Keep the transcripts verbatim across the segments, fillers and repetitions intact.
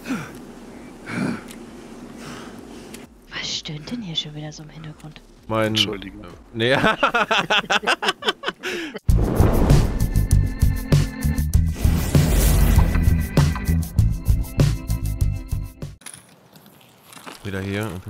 Was stöhnt denn hier schon wieder so im Hintergrund? Mein... Entschuldigung. Nee. Wieder hier, okay.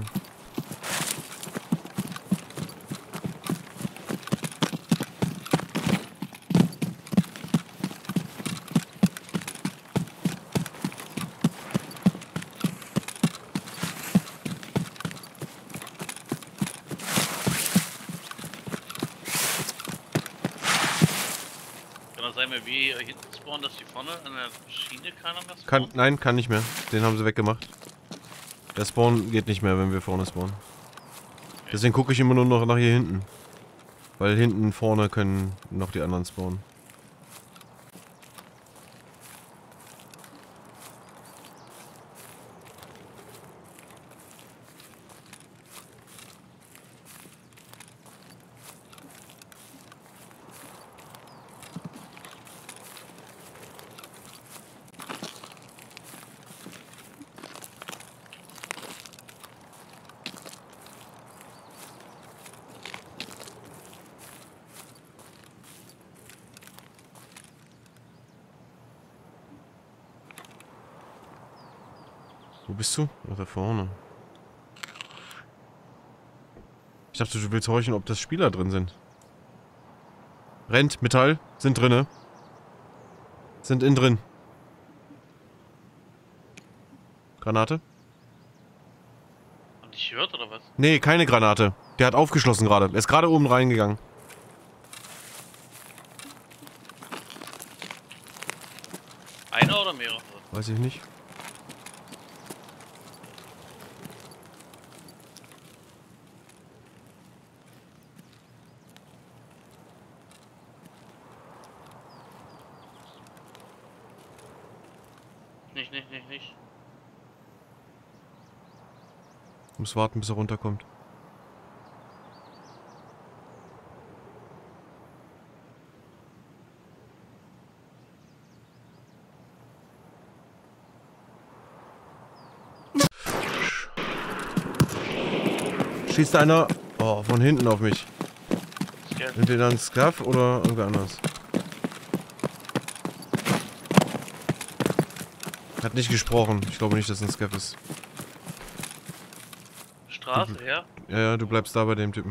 Kann das sein, wenn wir hier hinten spawnen, dass die vorne an der Schiene keiner mehr spawnt? Kann, nein, kann nicht mehr. Den haben sie weggemacht. Der Spawn geht nicht mehr, wenn wir vorne spawnen. Deswegen gucke ich immer nur noch nach hier hinten. Weil hinten vorne können noch die anderen spawnen. Wo bist du? Ach, da vorne. Ich dachte, du willst horchen, ob das Spieler drin sind. Rennt, Metall, sind drinne. Sind innen drin. Granate? Haben die dich gehört oder was? Nee, keine Granate. Der hat aufgeschlossen gerade. Er ist gerade oben reingegangen. Einer oder mehrere? Weiß ich nicht. Nicht, nicht, nicht, nicht. Muss warten, bis er runterkommt. Schießt einer oh, von hinten auf mich. Sind die dann Scav oder irgendwer anders? Hat nicht gesprochen. Ich glaube nicht, dass es ein Scav ist. Straße, ja? Ja, ja, du bleibst da bei dem Typen.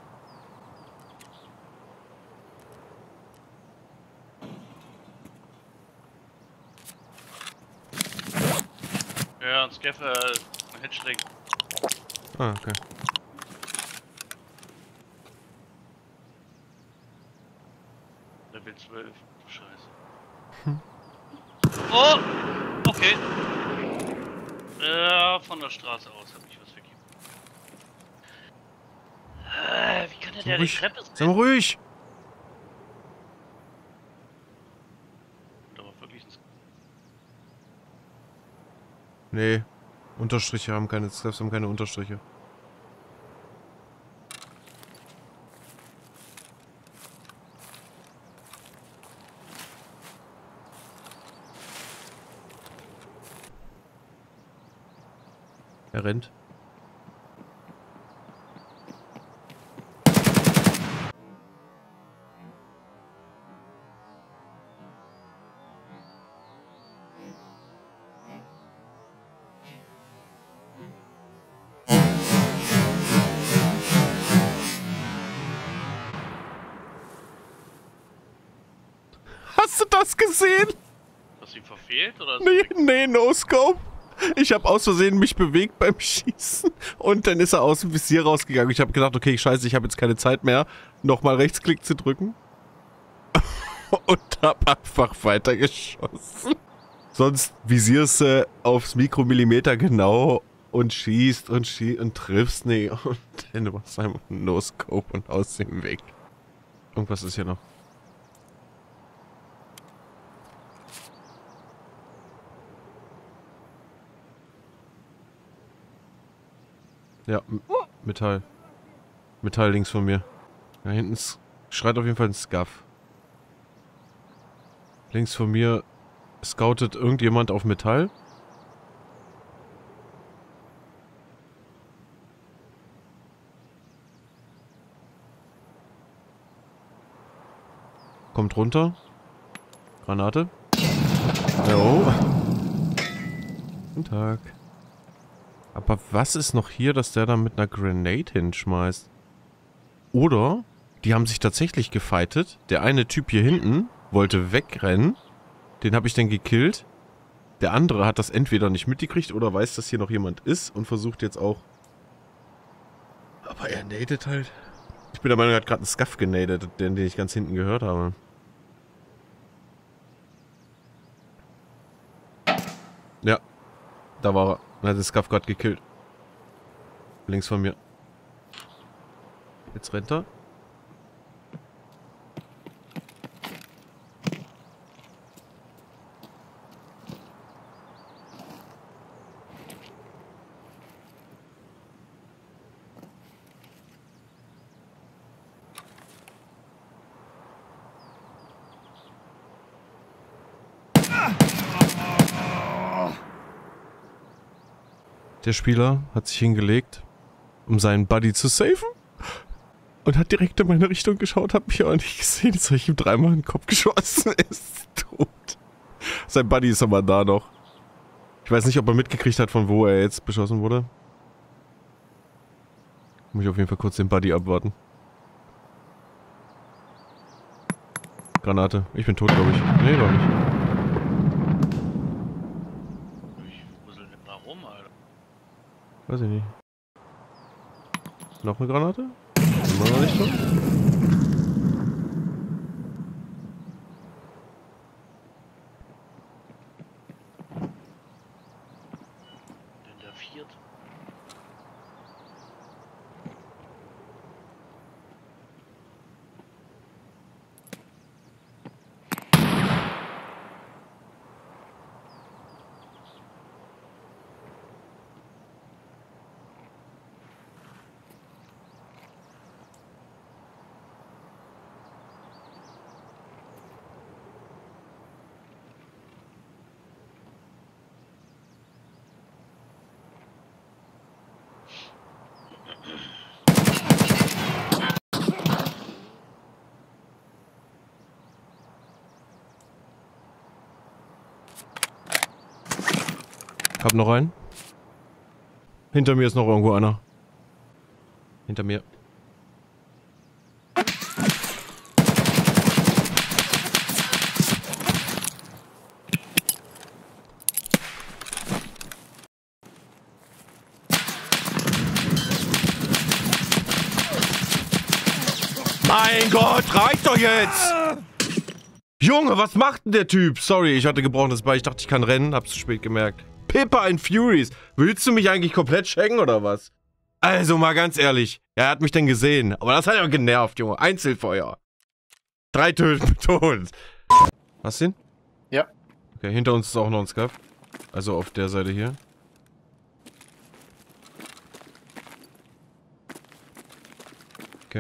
Ja, ein Scaffer, ein Headschläg. Ah, okay. Level zwölf. Scheiße. Hm. Oh! Okay. Ja, von der Straße aus hab ich was vergeben. Äh, wie kann der, der die Ruhig. Treppe Sei mal ruhig! Da war wirklich ein Nee. Unterstriche haben keine Scavs, haben keine Unterstriche. Er rennt. Hast du das gesehen? Hast du ihn verfehlt oder? Nee, nee, no scope. Ich habe aus Versehen mich bewegt beim Schießen und dann ist er aus dem Visier rausgegangen. Ich habe gedacht, okay, scheiße, ich habe jetzt keine Zeit mehr, nochmal Rechtsklick zu drücken. Und hab einfach weitergeschossen. Sonst visierst du aufs Mikromillimeter genau und schießt und schießt und triffst nicht. Und dann machst du einfach no scope und aus dem Weg. Irgendwas ist hier noch. Ja, Metall. Metall links von mir. Da hinten schreit auf jeden Fall ein Scav. Links von mir scoutet irgendjemand auf Metall. Kommt runter. Granate. Jo. Guten Tag. Aber was ist noch hier, dass der da mit einer Grenade hinschmeißt? Oder die haben sich tatsächlich gefightet. Der eine Typ hier hinten wollte wegrennen. Den habe ich dann gekillt. Der andere hat das entweder nicht mitgekriegt oder weiß, dass hier noch jemand ist und versucht jetzt auch... Aber er nadet halt. Ich bin der Meinung, er hat gerade einen Scuff genadet, den, den ich ganz hinten gehört habe. Ja. Da war er. Er hat den Scuff gerade gekillt. Links von mir. Jetzt rennt er. Der Spieler hat sich hingelegt, um seinen Buddy zu safen. Und hat direkt in meine Richtung geschaut, hat mich aber nicht gesehen. Jetzt habe ich ihm dreimal in den Kopf geschossen. Er ist tot. Sein Buddy ist aber da noch. Ich weiß nicht, ob er mitgekriegt hat, von wo er jetzt beschossen wurde. Muss ich auf jeden Fall kurz den Buddy abwarten. Granate. Ich bin tot, glaube ich. Nee, doch nicht. Wo sind denn da rum, Alter? Weiß ich nicht. Noch eine Granate? Immer noch nicht tot? Denn der viert. Hab noch einen. Hinter mir ist noch irgendwo einer. Hinter mir. Mein Gott, reicht doch jetzt! Junge, was macht denn der Typ? Sorry, ich hatte gebrochenes Bein. Ich dachte, ich kann rennen. Hab's zu spät gemerkt. Pippa and Furies. Willst du mich eigentlich komplett checken oder was? Also mal ganz ehrlich. Er hat mich denn gesehen. Aber das hat ja genervt, Junge. Einzelfeuer. Drei Töten betont. Hast du ihn? Ja. Okay, hinter uns ist auch noch ein Scuff. Also auf der Seite hier. Okay.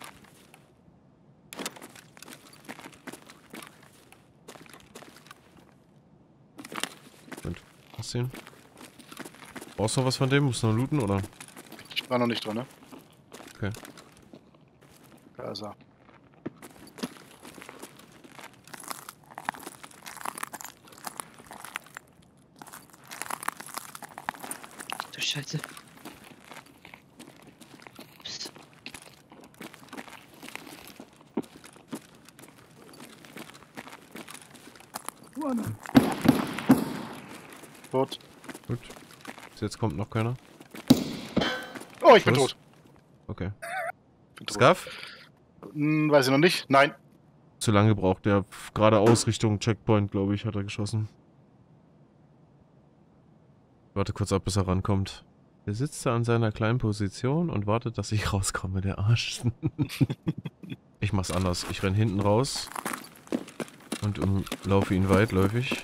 Und, hast du ihn? Brauchst du noch was von dem? Musst du noch looten, oder? Ich war noch nicht drin, ne? Okay. Da ist er. Du Scheiße. Psst. Tot. Gut. Bis jetzt kommt noch keiner. Oh, ich bin Was? tot. Okay. Bin tot. Scuff? Hm, weiß ich noch nicht. Nein. Zu lange gebraucht. Der geradeaus Richtung Checkpoint, glaube ich, hat er geschossen. Warte kurz ab, bis er rankommt. Er sitzt da an seiner kleinen Position und wartet, dass ich rauskomme, der Arsch. Ich mach's anders. Ich renn hinten raus und umlaufe ihn weitläufig.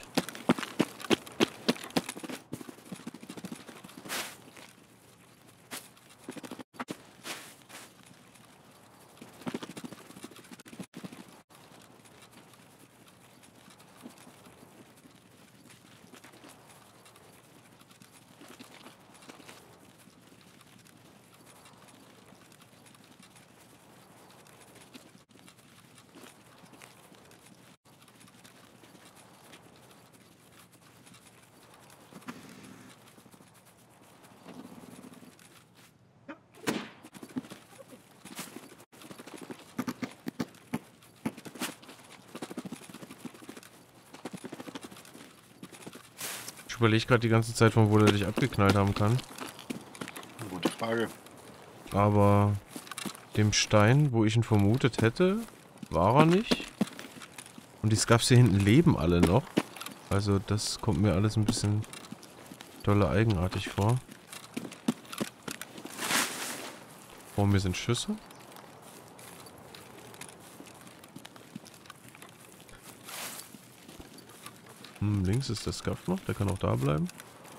überlege gerade die ganze Zeit, von wo der dich abgeknallt haben kann. Gute Frage. Aber dem Stein, wo ich ihn vermutet hätte, war er nicht. Und die Scuffs hier hinten leben alle noch. Also das kommt mir alles ein bisschen dolle eigenartig vor. Vor mir sind Schüsse. Hm, links ist der Scuff noch, der kann auch da bleiben.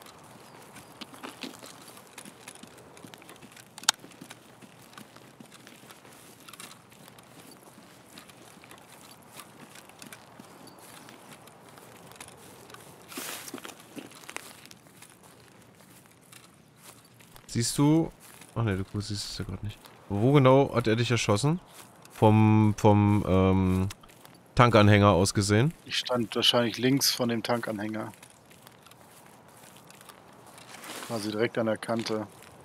Siehst du... Ach ne, du siehst es ja gerade nicht. Wo genau hat er dich erschossen? Vom, vom, ähm, Tankanhänger aus gesehen? Ich stand wahrscheinlich links von dem Tankanhänger. Quasi direkt an der Kante.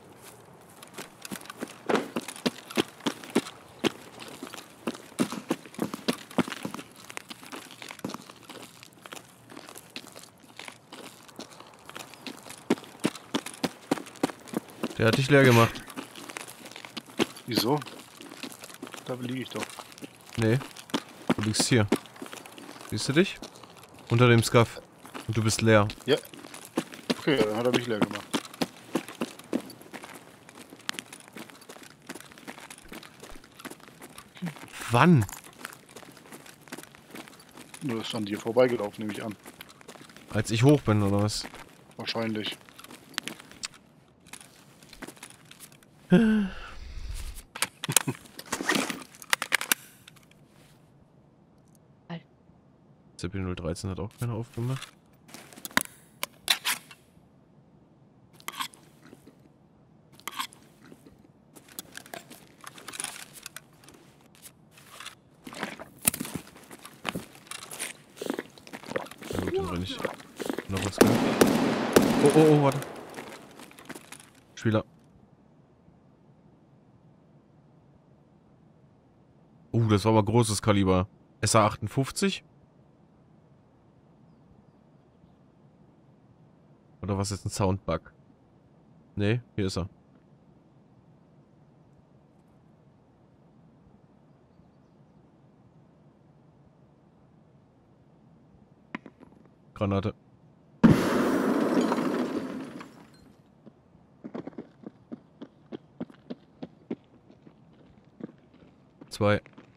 Der hat dich leer gemacht. Wieso? Da liege ich doch. Nee. Du liegst hier. Siehst du dich? Unter dem Scuff. Und du bist leer. Ja. Okay, dann hat er mich leer gemacht. Wann? Nur ist an dir vorbeigelaufen, nehme ich an. Als ich hoch bin, oder was? Wahrscheinlich. Z P null dreizehn hat auch keiner aufgemacht. Na gut, dann renne ich noch was. Oh, oh, oh, warte. Spieler. Uh, das war aber großes Kaliber. S A achtundfünfzig? Oder was ist ein Soundbug? Nee, hier ist er. Granate. Zwei.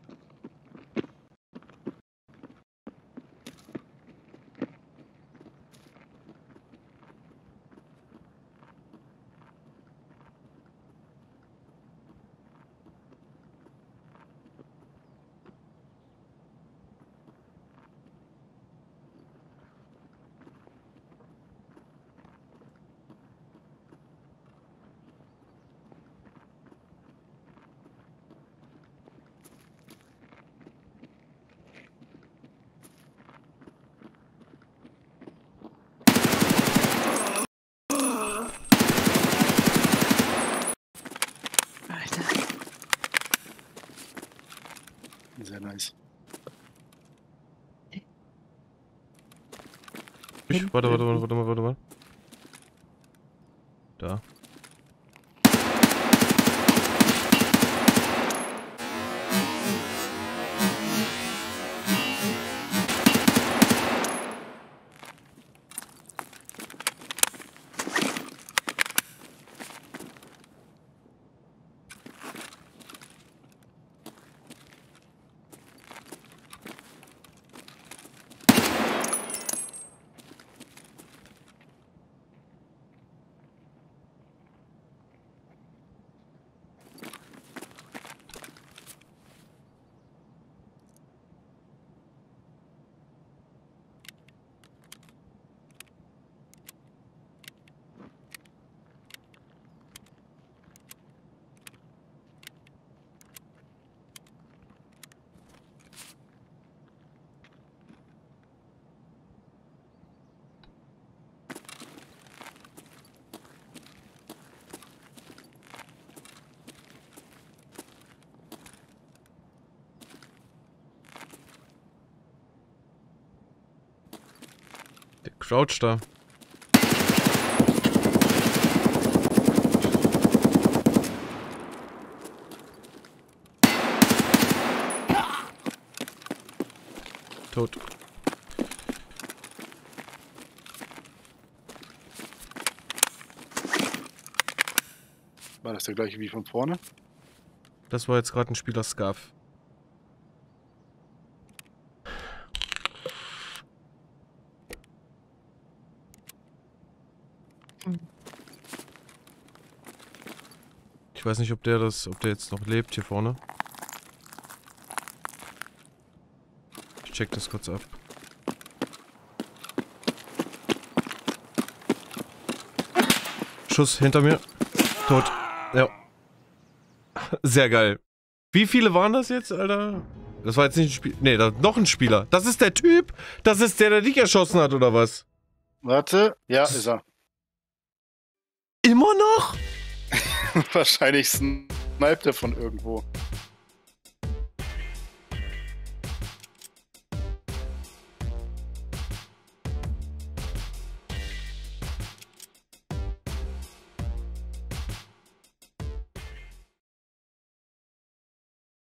Alter. Sehr nice. Ich, warte, warte, warte, warte mal, warte mal. Da. Der croucht da. Tot. War das der gleiche wie von vorne? Das war jetzt gerade ein Spieler Scarf. Ich weiß nicht, ob der das, ob der jetzt noch lebt hier vorne. Ich check das kurz ab. Schuss hinter mir. Tot. Ja. Sehr geil. Wie viele waren das jetzt, Alter? Das war jetzt nicht ein Spiel. Nee, da, noch ein Spieler. Das ist der Typ. Das ist der, der dich erschossen hat, oder was? Warte. Ja, ist er. Immer noch? Wahrscheinlich sniped er von irgendwo.